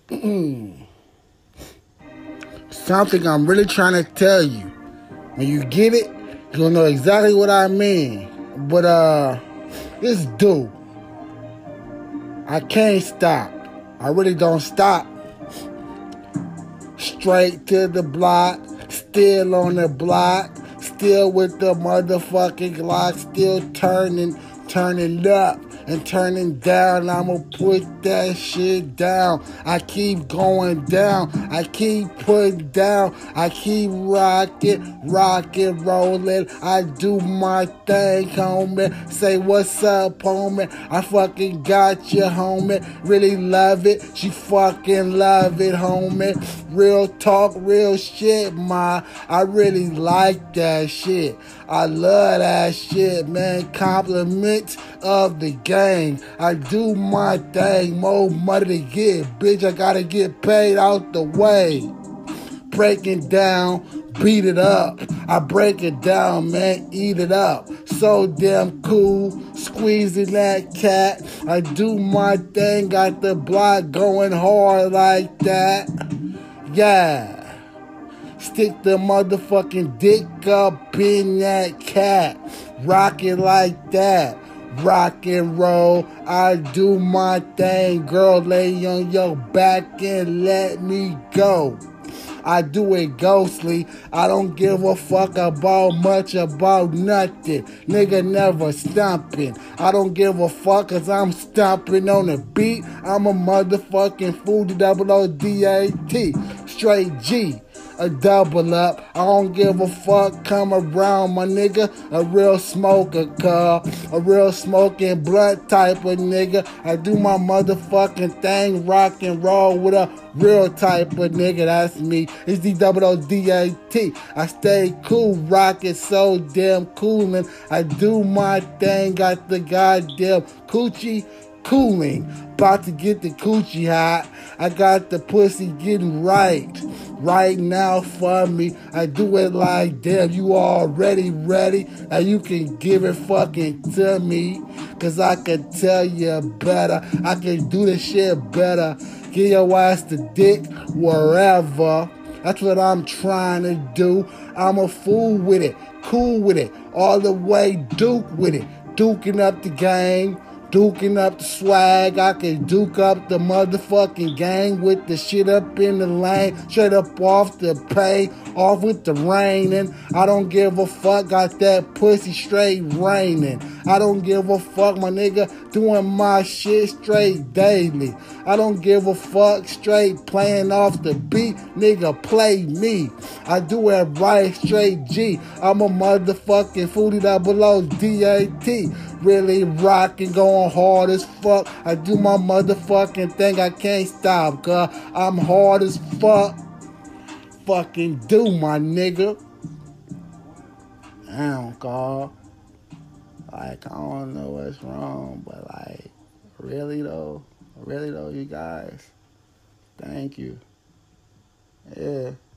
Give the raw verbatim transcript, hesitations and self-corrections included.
Something I'm really trying to tell you. When you get it, you'll know exactly what I mean. But, uh, this dude, I can't stop. I really don't stop. Straight to the block, still on the block, still with the motherfucking Glock, still turning, turning up and turning down. I'ma put that shit down. I keep going down. I keep putting down. I keep rocking, rocking, rolling. I do my thing, homie. Say what's up, homie. I fucking got you, homie. Really love it. She fucking love it, homie. Real talk, real shit, ma. I really like that shit. I love that shit, man. Compliments of the game. I do my thing. More money to get. Bitch, I gotta get paid out the way. Breaking down, beat it up. I break it down, man. Eat it up. So damn cool. Squeezing that cat. I do my thing. Got the block going hard like that. Yeah. Stick the motherfucking dick up in that cat. Rock it like that. Rock and roll. I do my thing. Girl, lay on your back and let me go. I do it ghostly. I don't give a fuck about much about nothing. Nigga never stomping. I don't give a fuck cause I'm stomping on the beat. I'm a motherfucking fool, double O D A T. Straight G. A double up. I don't give a fuck. Come around, my nigga. A real smoker, car. A real smoking blunt type of nigga. I do my motherfucking thing. Rock and roll with a real type of nigga. That's me. It's the double O D A T. I stay cool. Rockin' so damn cool. And I do my thing. Got the goddamn coochie cooling. About to get the coochie hot. I got the pussy getting right. Right now for me. I do it like damn, you already ready? And you can give it fucking to me. Cause I can tell you better. I can do the shit better. Get your ass the dick wherever. That's what I'm trying to do. I'm a fool with it. Cool with it. All the way Duke with it. Duking up the game. Duking up the swag. I can duke up the motherfucking gang with the shit up in the lane. Straight up off the pay. Off with the raining. I don't give a fuck. Got that pussy straight raining. I don't give a fuck, my nigga. Doing my shit straight daily. I don't give a fuck. Straight playing off the beat. Nigga, play me. I do it right, straight G. I'm a motherfucking foodie double O D A T. Really rocking, going hard as fuck. I do my motherfucking thing. I can't stop, cuz I'm hard as fuck. Fucking do, my nigga. Damn, cuz. Like, I don't know what's wrong, but like, really though? Really though, you guys? Thank you. Yeah.